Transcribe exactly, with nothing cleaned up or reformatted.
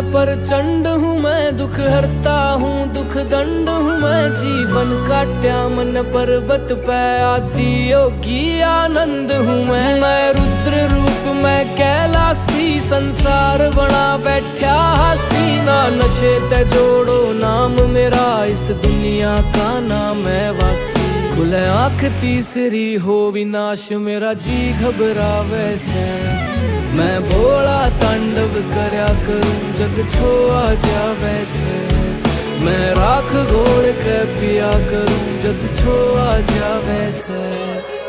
प्रचंड हूँ मैं, दुख हरता हूँ दुख दंड हूँ मैं। जीवन काट्या मन पर्वत पे, आदि योगी आनंद हूँ मैं। मैं रुद्र रूप मैं कैलासी, संसार बना बैठा हसीना। नशे ते जोड़ो नाम मेरा, इस दुनिया का नाम है वासी। खुले आँख तीसरी हो विनाश मेरा, जी घबरावे से। मैं भोला तांडव करया करूं, जग छोआ जावे से। मैं राख घोड़ के पिया करूं, जग छोआ जावे से।